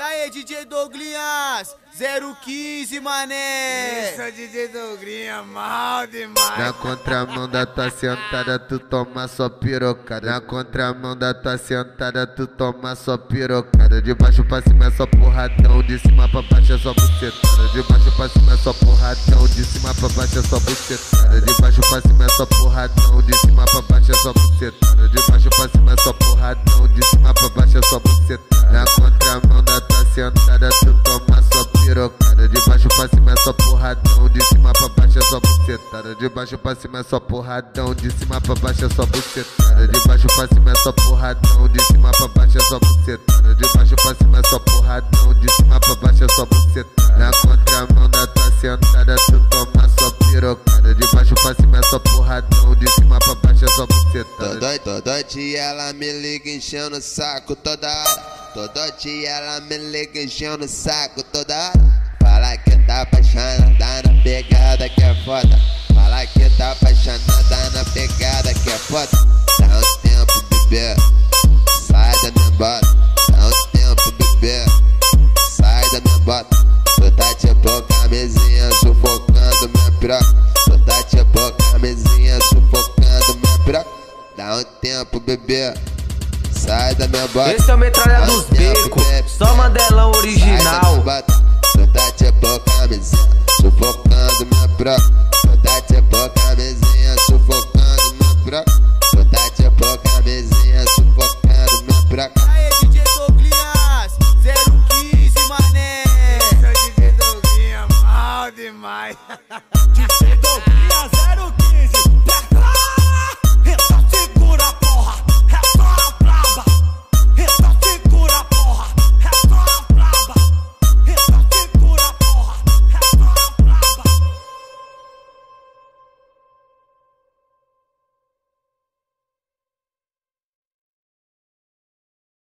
aí, DJ Douglinhas, 015, mané. Isso, DJ Douglinhas, mal demais. Na contramão da tua sentada, tu toma só pirocada. Na contramão da tua sentada, tu toma só pirocada. De baixo pra cima é só porradão, de cima pra baixo é só bucetada. De baixo pra cima é só porradão, de cima pra baixo é só bucetada. De baixo pra cima é só porradão, de cima pra baixo é só bucetada. De baixo pra cima é só porradão, de cima pra baixo é só bucetada. Na contramão da tua sentada, tu toma só pirocada. De baixo pra cima é só porradão, de cima pra baixo é só bucetada. De baixo pra cima é só porradão, de cima pra baixo é só bucetada. De baixo pra cima é só porradão, de cima pra baixo é só bucetada. De baixo pra cima é só porradão, de cima pra baixo é só bucetada. Na contramão da tua sentada, tu toma só pirocada. De baixo pra cima é só porradão, de cima pra baixo é só bucetada. Todo dia ela me liga enchendo o saco toda hora. Todo dia ela me liga enchendo o saco toda hora. Fala que tá apaixonada na pegada que é foda. Fala que tá apaixonada na pegada que é foda. Dá um tempo, bebê, sai da minha bota. Dá um tempo, bebê, sai da minha bota. Tu tá tipo camisinha sufocando minha piroca. Tu tá tipo camisinha sufocando minha piroca. Dá um tempo, bebê, sai da minha bota. Esse é o Metralha dos Becos, só Mandelão original. Tu tá tipo camisinha sufocando minha piroca.